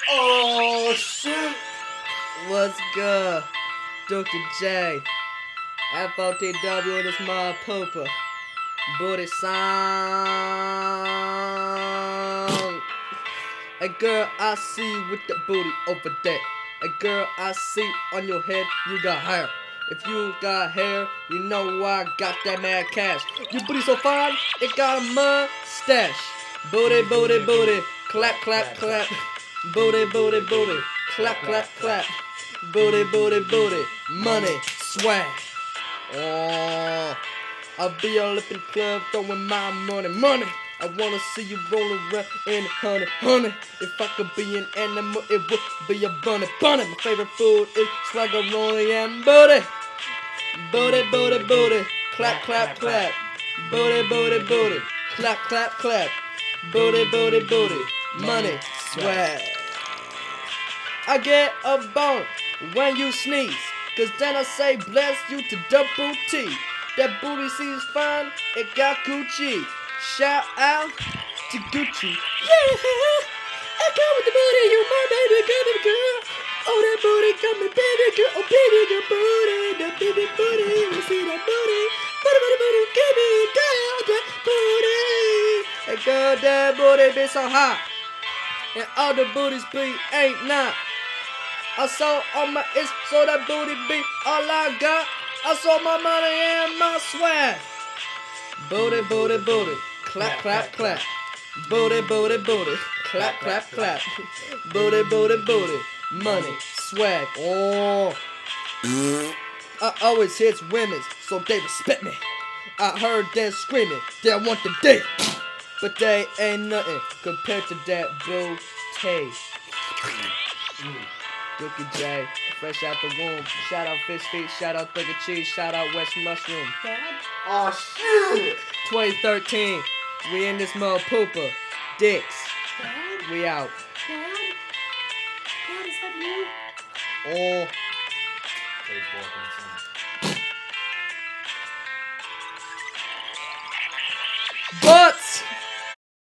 Oh shit! What's good? Dookie J. FOTW in this mother pooper. Booty song. Hey girl, I see you with the booty over there. Hey girl, I see on your head you got hair. If you got hair, you know I got that mad cash. Your booty so fine, it got a mustache. Booty, booty, booty, clap, clap, clap. Booty, booty, booty, clap, clap, clap. Booty, booty, booty, money, swag. Oh, I'll be all up in the club throwing my money. I wanna see you roll around in honey. If I could be an animal, it would be a bunny. My favorite food is swaggeroni and booty. Booty, booty, booty, clap, clap, clap. Booty, booty, booty, clap, clap, clap. Booty, booty, booty, money, swag. I get a bone when you sneeze, cause then I say bless you to double T. That booty seems fine, it got Gucci. Shout out to Gucci. Yeah, I come with the booty, you my baby girl. Oh, that booty coming, baby girl. Oh, baby girl booty, that baby booty. You see that booty? Booty, booty, booty, give me girl that booty. Hey girl, that booty be so hot, and all the booties be ain't not. I saw on my Insta, so that booty be all I got. I saw my money and my swag. Booty, booty, booty, clap, clap, clap. Booty, booty, booty, clap, clap, clap. Booty, booty, booty, money, swag. Oh, I always hit women, so they respect me. I heard them screaming, they want the dick, but they ain't nothing compared to that booty. Dookie J, fresh out the womb. Shout out Fish Feet, shout out Thugger Cheese, shout out West Mushroom. Oh shit! 2013, we in this mother pooper. Dicks, we out. Dad, is that you? Oh. Take walking